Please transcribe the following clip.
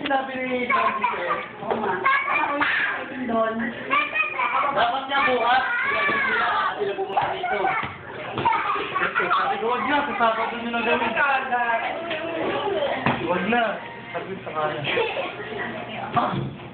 sabi ni Candy sir. Doon. Dapat niya bukas, sila pumunta dito. Sabi ko, huwag na, sa Sabado nyo na gawin. Huwag na, sabi sa kanya.